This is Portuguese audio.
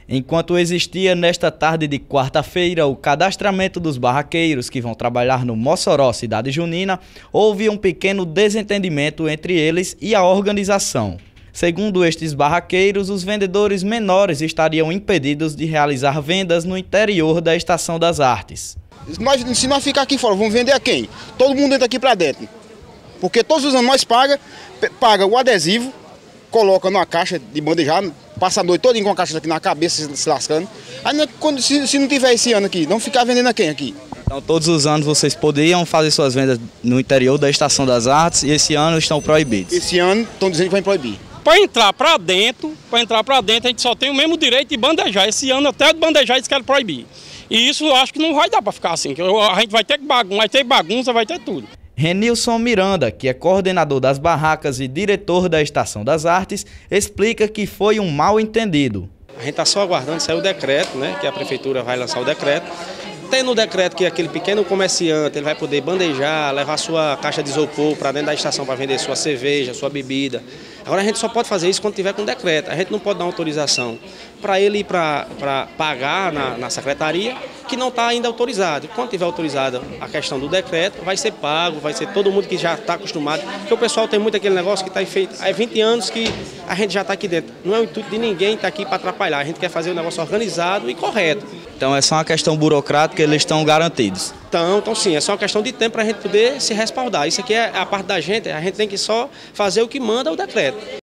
Enquanto existia nesta tarde de quarta-feira o cadastramento dos barraqueiros que vão trabalhar no Mossoró, cidade junina, houve um pequeno desentendimento entre eles e a organização. Segundo estes barraqueiros, os vendedores menores estariam impedidos de realizar vendas no interior da Estação das Artes. Se nós ficar aqui fora, vamos vender a quem? Todo mundo entra aqui para dentro. Porque todos os anos nós paga o adesivo, coloca numa caixa de bandejado, passa a noite toda com a caixa aqui na cabeça se lascando. Aí se não tiver esse ano aqui, não ficar vendendo a quem aqui? Então todos os anos vocês poderiam fazer suas vendas no interior da Estação das Artes e esse ano estão proibidos? Esse ano estão dizendo que vai proibir. Para entrar para dentro, a gente só tem o mesmo direito de bandejar. Esse ano até de bandejar eles querem proibir. E isso eu acho que não vai dar para ficar assim. A gente vai ter bagunça, vai ter tudo. Renilson Miranda, que é coordenador das barracas e diretor da Estação das Artes, explica que foi um mal-entendido. A gente está só aguardando sair o decreto, né, que a prefeitura vai lançar o decreto. Tem no decreto que aquele pequeno comerciante ele vai poder bandejar, levar sua caixa de isopor para dentro da estação para vender sua cerveja, sua bebida. Agora a gente só pode fazer isso quando tiver com decreto. A gente não pode dar autorização para ele ir para pagar na secretaria, que não está ainda autorizado. Quando tiver autorizada a questão do decreto, vai ser pago, vai ser todo mundo que já está acostumado. Porque o pessoal tem muito aquele negócio que está feito há 20 anos que a gente já está aqui dentro. Não é o intuito de ninguém estar aqui para atrapalhar. A gente quer fazer um negócio organizado e correto. Então é só uma questão burocrática, eles estão garantidos? Então sim, é só uma questão de tempo para a gente poder se respaldar. Isso aqui é a parte da gente, a gente tem que só fazer o que manda o decreto.